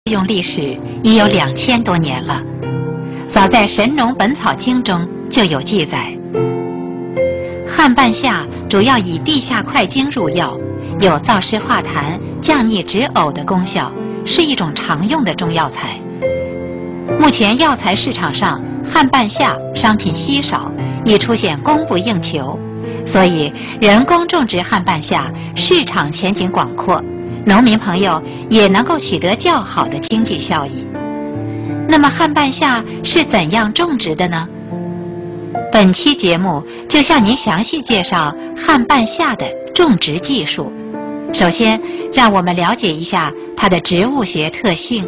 用历史已有2000多年了，早在《神农本草经》中就有记载。汉半夏主要以地下块茎入药，有燥湿化痰、降逆止呕的功效，是一种常用的中药材。目前药材市场上汉半夏商品稀少，已出现供不应求，所以人工种植汉半夏市场前景广阔，农民朋友也能够取得较好的经济效益。那么汉半夏是怎样种植的呢？本期节目就向您详细介绍汉半夏的种植技术。首先，让我们了解一下它的植物学特性。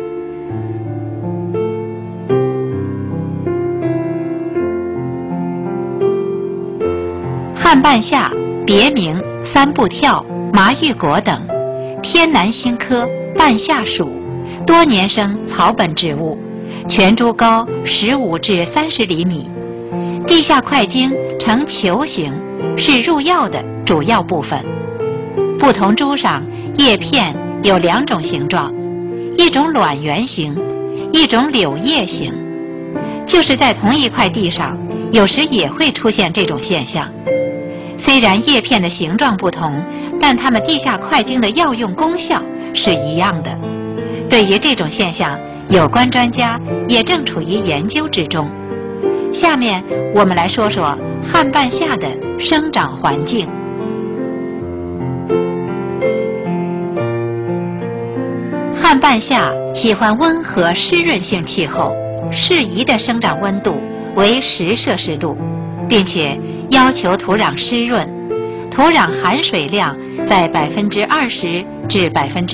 汉半夏别名三步跳、麻玉果等，天南星科半夏属，多年生草本植物，全株高15至30厘米，地下块茎呈球形，是入药的主要部分。不同株上叶片有2种形状，一种卵圆形，一种柳叶形。就是在同一块地上，有时也会出现这种现象。虽然叶片的形状不同，但它们地下块茎的药用功效是一样的。对于这种现象，有关专家也正处于研究之中。下面我们来说说汉半夏的生长环境。汉半夏喜欢温和湿润性气候，适宜的生长温度为10摄氏度，并且要求土壤湿润，土壤含水量在20%至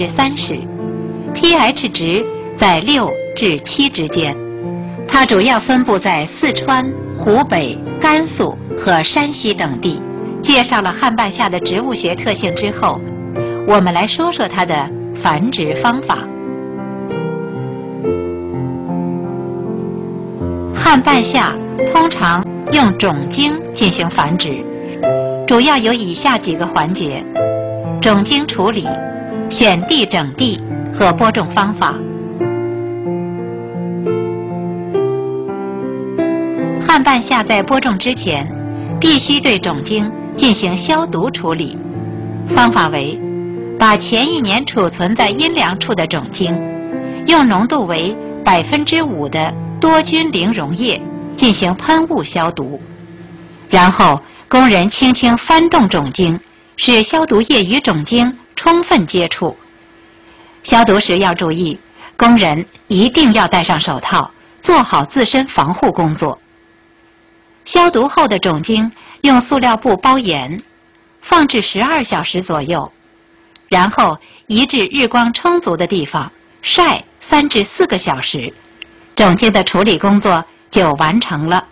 30%，pH 值在6至7之间。它主要分布在四川、湖北、甘肃和山西等地。介绍了汉半夏的植物学特性之后，我们来说说它的繁殖方法。汉半夏通常用种茎进行繁殖，主要有以下几个环节：种茎处理、选地整地和播种方法。汉半夏在播种之前，必须对种茎进行消毒处理。方法为：把前一年储存在阴凉处的种茎，用浓度为5%的多菌灵溶液进行喷雾消毒，然后工人轻轻翻动种茎，使消毒液与种茎充分接触。消毒时要注意，工人一定要戴上手套，做好自身防护工作。消毒后的种茎用塑料布包严，放置12小时左右，然后移至日光充足的地方晒3至4个小时，种茎的处理工作就完成了。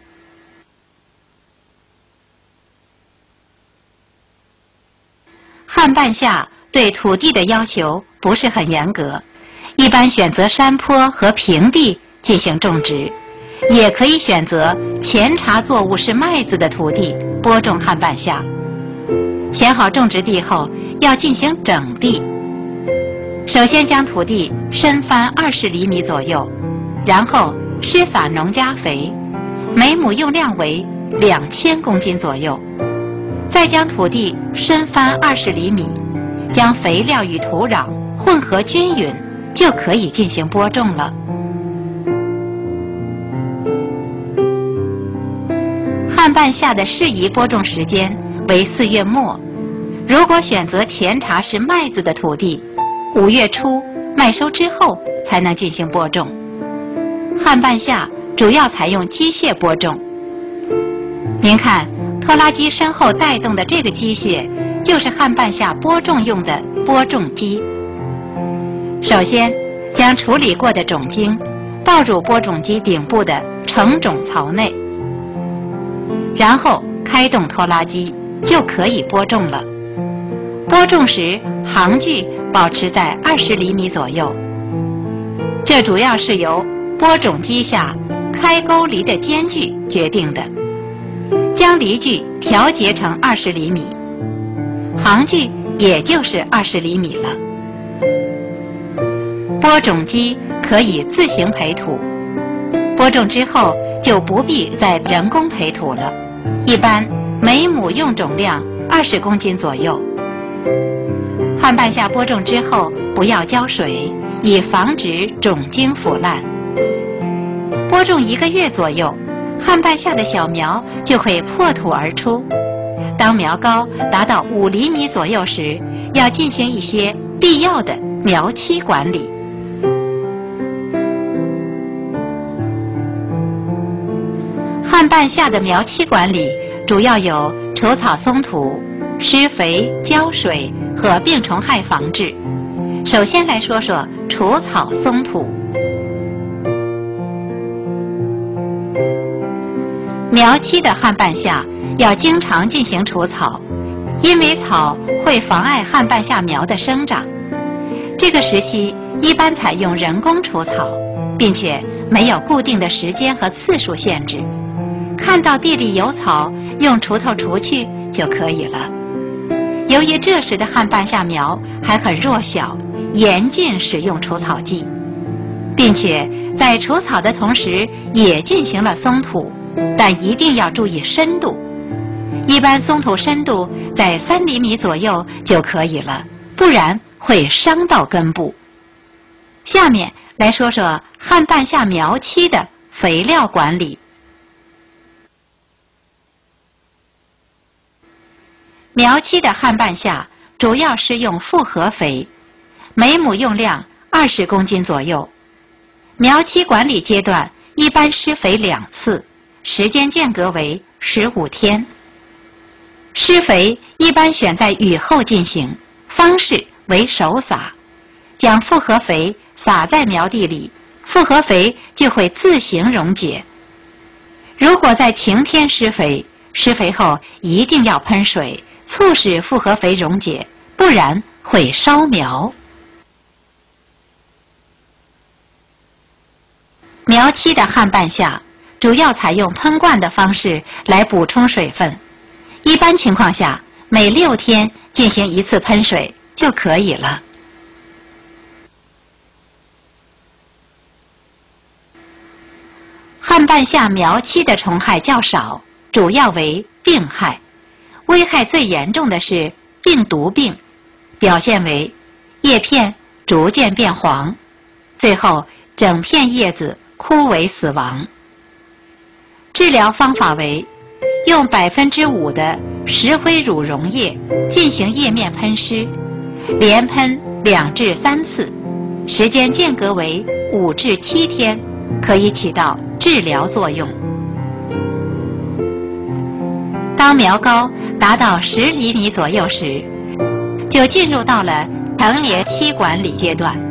汉半夏对土地的要求不是很严格，一般选择山坡和平地进行种植，也可以选择前茬作物是麦子的土地播种汉半夏。选好种植地后，要进行整地。首先将土地深翻20厘米左右，然后施撒农家肥，每亩用量为2000公斤左右。再将土地深翻20厘米，将肥料与土壤混合均匀，就可以进行播种了。汉半夏的适宜播种时间为4月末，如果选择前茬是麦子的土地，5月初麦收之后才能进行播种。汉半夏主要采用机械播种。您看，拖拉机身后带动的这个机械就是汉半夏播种用的播种机。首先，将处理过的种茎倒入播种机顶部的承种槽内，然后开动拖拉机，就可以播种了。播种时行距保持在20厘米左右，这主要是由播种机下开沟离的间距决定的。将离距调节成20厘米，行距也就是20厘米了。播种机可以自行培土。播种之后就不必再人工培土了，一般每亩用种量20公斤左右。旱半夏播种之后不要浇水，以防止种茎腐烂。播种1个月左右，旱半夏的小苗就会破土而出。当苗高达到5厘米左右时，要进行一些必要的苗期管理。旱半夏的苗期管理主要有除草松土、施肥、浇水和病虫害防治。首先来说说除草松土。苗期的旱半夏要经常进行除草，因为草会妨碍旱半夏苗的生长。这个时期一般采用人工除草，并且没有固定的时间和次数限制。看到地里有草，用锄头除去就可以了。由于这时的旱半夏苗还很弱小，严禁使用除草剂，并且在除草的同时也进行了松土，但一定要注意深度。一般松土深度在3厘米左右就可以了，不然会伤到根部。下面来说说旱半夏苗期的肥料管理。苗期的旱半夏主要是用复合肥，每亩用量20公斤左右。苗期管理阶段一般施肥2次，时间间隔为15天。施肥一般选在雨后进行，方式为手撒，将复合肥撒在苗地里，复合肥就会自行溶解。如果在晴天施肥，施肥后一定要喷水，促使复合肥溶解，不然会烧苗。苗期的旱半夏主要采用喷灌的方式来补充水分，一般情况下每6天进行1次喷水就可以了。旱半夏苗期的虫害较少，主要为病害。危害最严重的是病毒病，表现为叶片逐渐变黄，最后整片叶子枯萎死亡。治疗方法为用5%的石灰乳溶液进行叶面喷施，连喷2至3次，时间间隔为5至7天，可以起到治疗作用。当苗高达到10厘米左右时，就进入到了成年期管理阶段。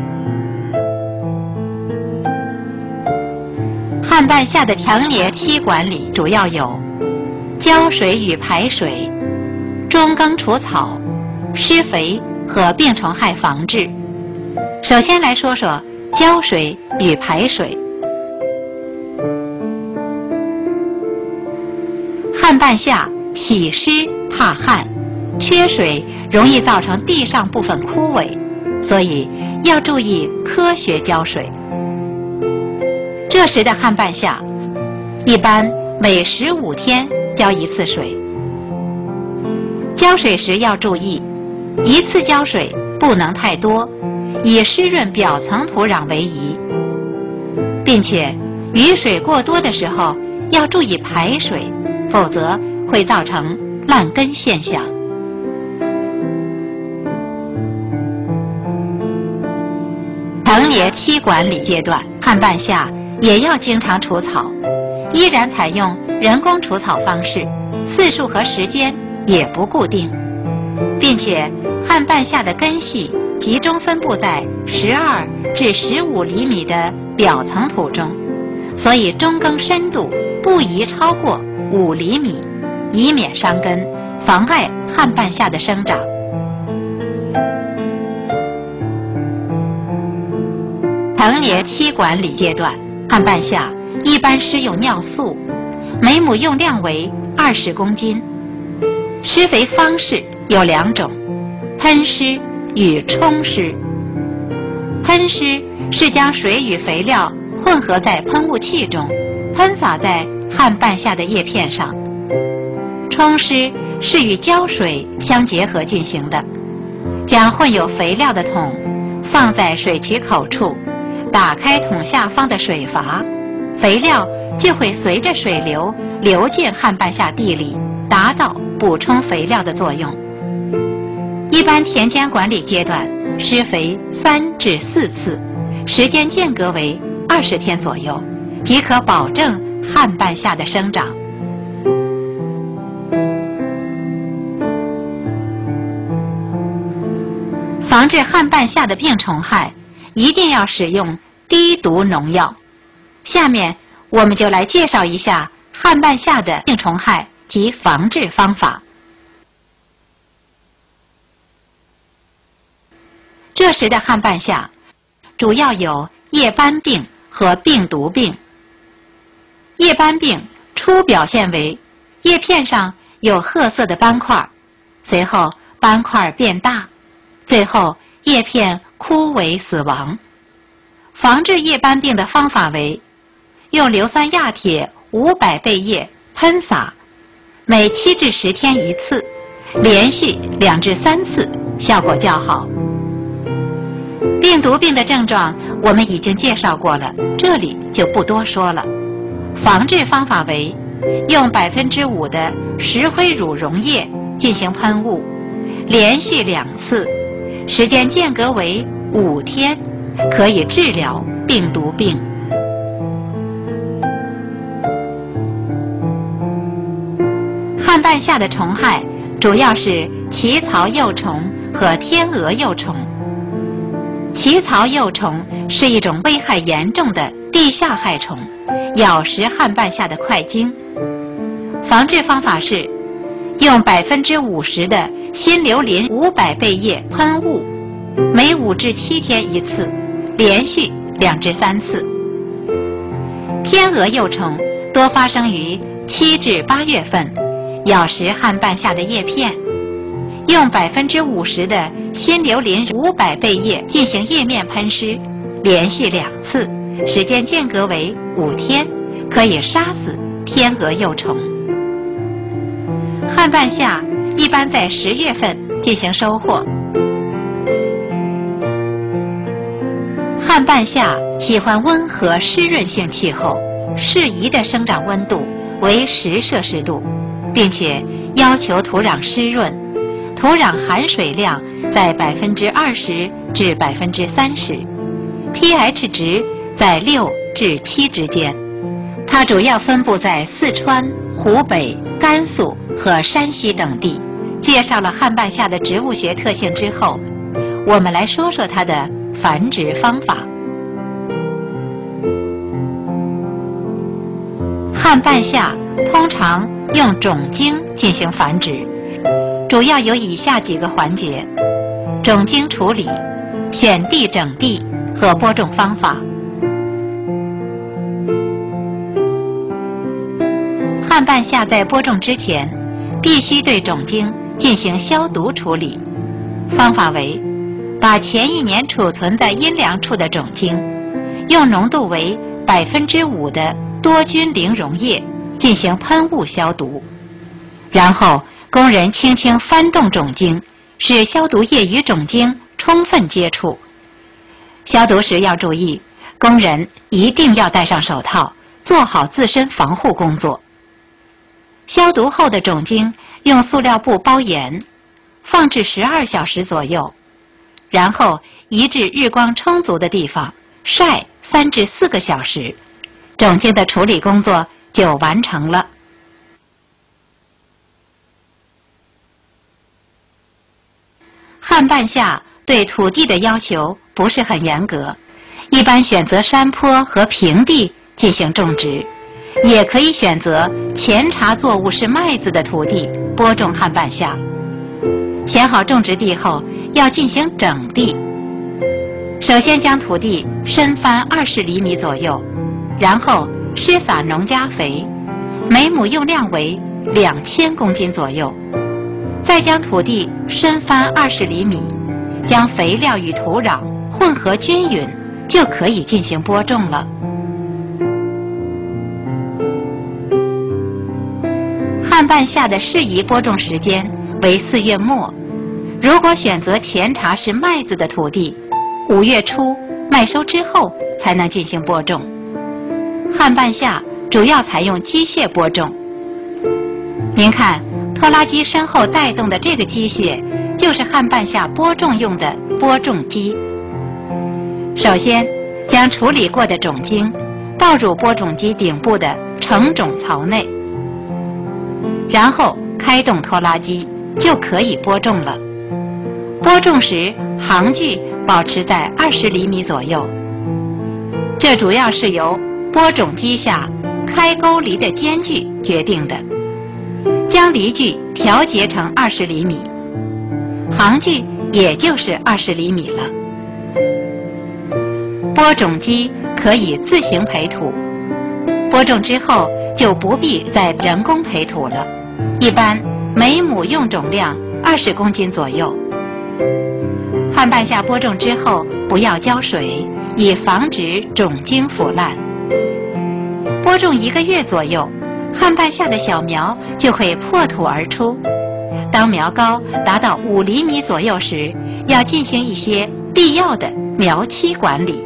旱半夏的成年期管理主要有浇水与排水、中耕除草、施肥和病虫害防治。首先来说说浇水与排水。旱半夏喜湿怕旱，缺水容易造成地上部分枯萎，所以要注意科学浇水。这时的旱半夏一般每15天浇1次水。浇水时要注意，1次浇水不能太多，以湿润表层土壤为宜，并且雨水过多的时候要注意排水，否则会造成烂根现象。成年期管理阶段，旱半夏也要经常除草，依然采用人工除草方式，次数和时间也不固定，并且旱半夏的根系集中分布在12至15厘米的表层土中，所以中耕深度不宜超过5厘米，以免伤根，妨碍旱半夏的生长。成年期管理阶段，旱半夏一般施用尿素，每亩用量为20公斤。施肥方式有2种，喷施与冲施。喷施是将水与肥料混合在喷雾器中，喷洒在旱拌下的叶片上。冲湿是与浇水相结合进行的。将混有肥料的桶放在水渠口处，打开桶下方的水阀，肥料就会随着水流流进旱拌下地里，达到补充肥料的作用。一般田间管理阶段施肥3至4次，时间间隔为20天左右，即可保证旱拌下的生长。防治旱拌下的病虫害，一定要使用低毒农药。下面我们就来介绍一下旱拌下的病虫害及防治方法。这时的旱拌下主要有叶斑病和病毒病。叶斑病初表现为叶片上有褐色的斑块，随后斑块变大，最后叶片枯萎死亡。防治叶斑病的方法为用硫酸亚铁500倍液喷洒，每7至10天1次，连续2至3次，效果较好。病毒病的症状我们已经介绍过了，这里就不多说了。防治方法为用5%的石灰乳溶液进行喷雾，连续2次，时间间隔为5天，可以治疗病毒病。旱拌下的虫害主要是奇草幼虫和天鹅幼虫。奇草幼虫是一种危害严重的地下害虫，咬食旱拌下的块茎。防治方法是用50%的新硫磷500倍液喷雾，每5至7天1次，连续2至3次。天鹅幼虫多发生于7至8月份，咬食旱拌下的叶片。用50%的新硫磷500倍液进行叶面喷湿，连续2次，时间间隔为5天，可以杀死天鹅幼虫。旱拌下一般在10月份进行收获。旱拌下喜欢温和湿润性气候，适宜的生长温度为10摄氏度，并且要求土壤湿润，土壤含水量在20%至30%，pH 值在6至7之间。它主要分布在四川、湖北、甘肃和山西等地。介绍了旱拌下的植物学特性之后，我们来说说它的繁殖方法。旱拌下通常用种茎进行繁殖，主要有以下几个环节：种茎处理、选地整地和播种方法。旱拌下在播种之前，必须对种茎进行消毒处理。方法为：把前1年储存在阴凉处的种茎，用浓度为5%的多菌灵溶液进行喷雾消毒，然后工人轻轻翻动种茎，使消毒液与种茎充分接触。消毒时要注意，工人一定要戴上手套，做好自身防护工作。消毒后的种茎用塑料布包严，放置12小时左右，然后移至日光充足的地方晒3至4个小时，种茎的处理工作就完成了。旱拌下对土地的要求不是很严格，一般选择山坡和平地进行种植，也可以选择前茬作物是麦子的土地播种旱拌下。选好种植地后，要进行整地。首先将土地深翻20厘米左右，然后施撒农家肥，每亩用量为2000公斤左右。再将土地深翻20厘米，将肥料与土壤混合均匀， 就可以进行播种了。旱半夏的适宜播种时间为4月末。如果选择前茬是麦子的土地，5月初麦收之后才能进行播种。旱半夏主要采用机械播种。您看，拖拉机身后带动的这个机械，就是旱半夏播种用的播种机。首先，将处理过的种茎倒入播种机顶部的盛种槽内，然后开动拖拉机，就可以播种了。播种时，行距保持在20厘米左右。这主要是由播种机下开沟离的间距决定的。将离距调节成20厘米，行距也就是20厘米了。播种机可以自行培土，播种之后就不必再人工培土了。一般每亩用种量20公斤左右。旱半夏播种之后不要浇水，以防止种茎腐烂。播种1个月左右，旱半夏的小苗就会破土而出。当苗高达到5厘米左右时，要进行一些必要的苗期管理。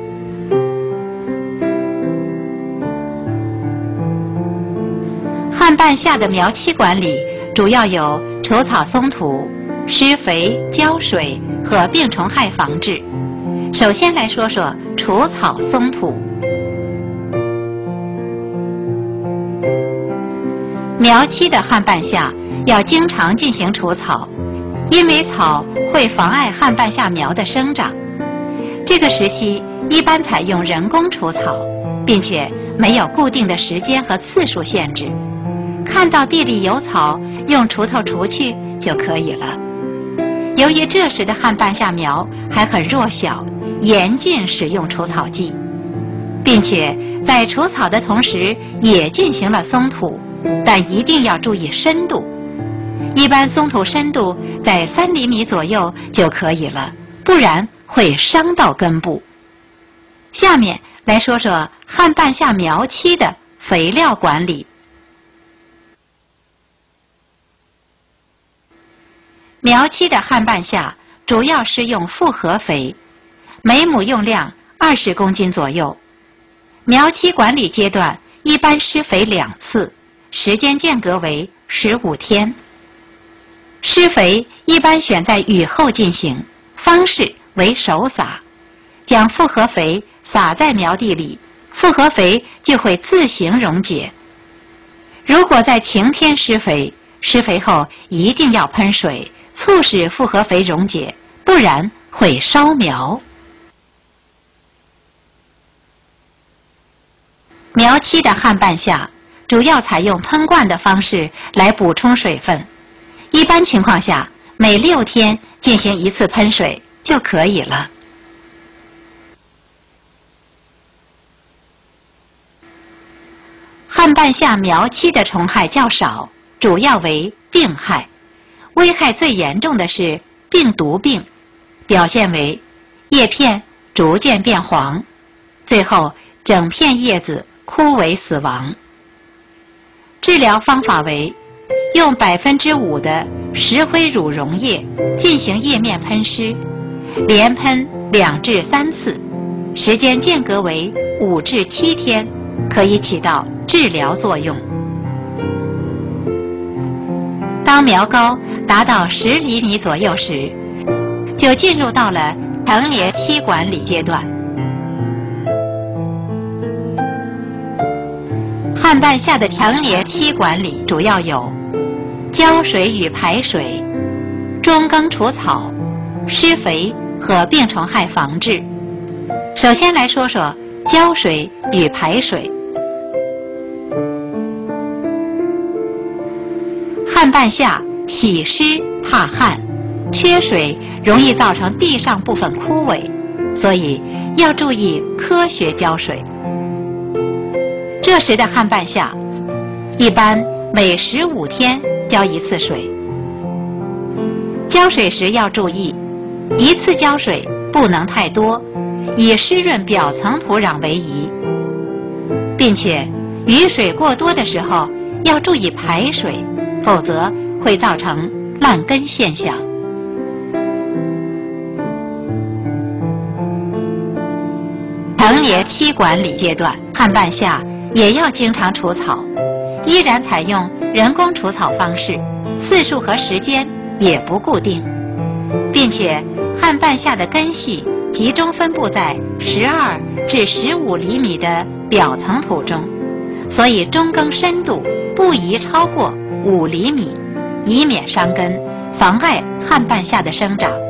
旱半夏的苗期管理主要有除草松土、施肥、浇水和病虫害防治。首先来说说除草松土。苗期的旱半夏要经常进行除草，因为草会妨碍旱半夏苗的生长。这个时期一般采用人工除草，并且没有固定的时间和次数限制。看到地里有草，用锄头除去就可以了。由于这时的旱半夏苗还很弱小，严禁使用除草剂，并且在除草的同时也进行了松土，但一定要注意深度。一般松土深度在3厘米左右就可以了，不然会伤到根部。下面来说说旱半夏苗期的肥料管理。苗期的旱半夏主要是用复合肥，每亩用量20公斤左右。苗期管理阶段一般施肥2次，时间间隔为15天。施肥一般选在雨后进行，方式为手撒，将复合肥撒在苗地里，复合肥就会自行溶解。如果在晴天施肥，施肥后一定要喷水，促使复合肥溶解，不然会烧苗。苗期的旱半夏主要采用喷灌的方式来补充水分，一般情况下每6天进行1次喷水就可以了。旱半夏苗期的虫害较少，主要为病害。危害最严重的是病毒病，表现为叶片逐渐变黄，最后整片叶子枯萎死亡。治疗方法为用5%的石灰乳溶液进行叶面喷施，连喷2至3次，时间间隔为5至7天，可以起到治疗作用。当苗高达到10厘米左右时，就进入到了成年期管理阶段。旱半夏的成年期管理主要有浇水与排水、中耕除草、施肥和病虫害防治。首先来说说浇水与排水。旱半夏喜湿怕旱，缺水容易造成地上部分枯萎，所以要注意科学浇水。这时的旱半夏一般每15天浇1次水。浇水时要注意，1次浇水不能太多， 以湿润表层土壤为宜，并且雨水过多的时候要注意排水，否则会造成烂根现象。成叶期管理阶段，旱半夏也要经常除草，依然采用人工除草方式，次数和时间也不固定，并且旱半夏的根系集中分布在12至15厘米的表层土中，所以中耕深度不宜超过5厘米，以免伤根，妨碍旱半夏的生长。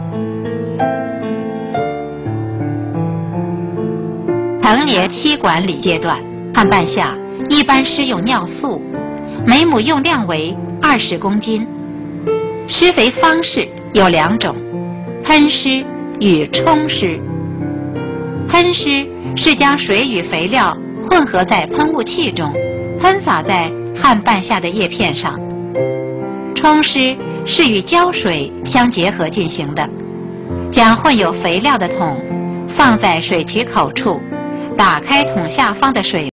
成叶期管理阶段，旱半夏一般施用尿素，每亩用量为20公斤。施肥方式有2种，喷施与冲施。喷施是将水与肥料混合在喷雾器中，喷洒在旱半夏的叶片上。冲施是与浇水相结合进行的，将混有肥料的桶放在水渠口处，打开桶下方的水